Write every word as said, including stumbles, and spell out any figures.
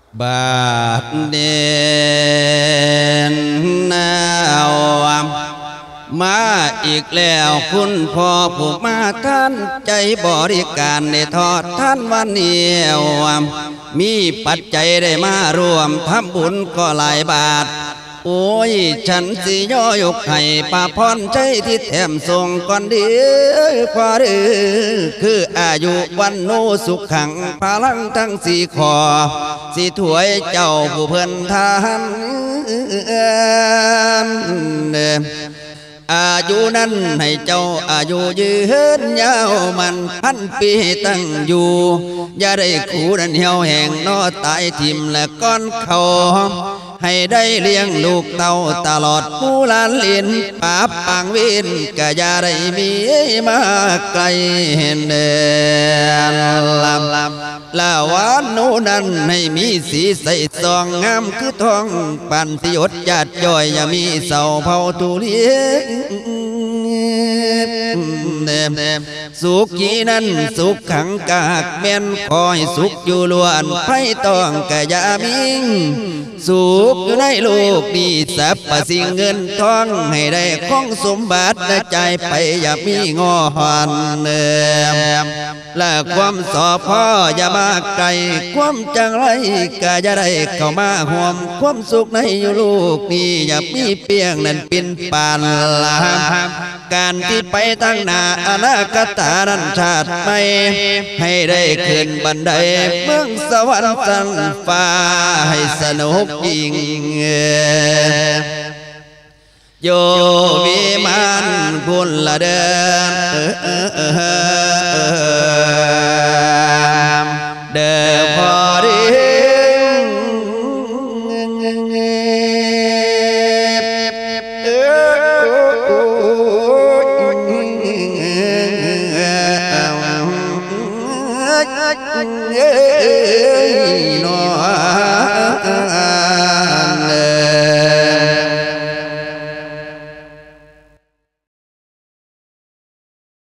บาดเด่นนาวมาอีกแล้วคุณพ่อผู้มาท่านใจบริการในทอดท่านวันเนียวมีปัจจัยได้มารวมทำบุญก็หลายบาทโอ้ยฉันสิย่อยกให้ป่าพรใจที่แถมส่งก่อนดีพอดื้อคืออายุวันโนสุขขังพลังทั้งสี่ขอสิถวยเจ้าผู้เพิ่นทานอายุนั้นให้เจ้าอายุยืนยาวมันพันปีตั้งอยู่อย่าได้ขู่ดันเหี่ยวแห่งนอตายทิมและก้อนเขาให้ได้เลี้ยงลูกเต่าตลอดผู้ลานเลียนปาปางเวินกะยาได้มีมาไกลเดินลำลำลาวานโนนั้นให้มีสีใสซองงามคือทองปันติยศญาติย่อยอย่ามีเสาเผาทุเรียนสุขีนั้นสุขขังกากแม่นคอยสุขอยู่ล้วนไพ่ต้องกะยามิงสุขอยู่ในโลกนี้สัพพสิ่งเงินทองให้ได้ของสมบัติและใจไปอย่ามีงอหันเนิมและความสอพ่ออย่ามาไกลความจังไรก็อย่าได้เข้ามาห่วมความสุขในโลกนี้อย่ามีเพียงนั้นเป็นปานลาการที่ไปตั้งหน้าอนาคตานันชาติไม่ให้ได้ขึ้นบันไดเมืองสวรรค์สันฟ้าให้สนุกยิ่งโยวิมานบุญละเดินเดินพอดีนอ